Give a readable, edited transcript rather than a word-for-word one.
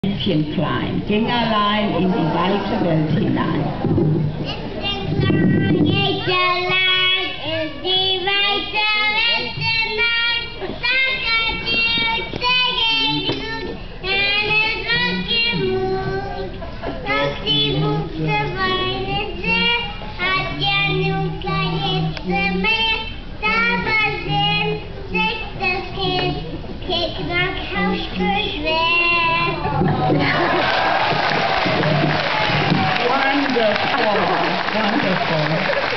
Mädchen klein, ging allein in die weite Welt hinein. Geht allein in die weite Welt hinein. Doch die Buchse weinte, hat ja nun keine Hitze mehr. Dabei sind sich das Kind, Kicknack, Hausgeschwert. Wonderful, wonderful.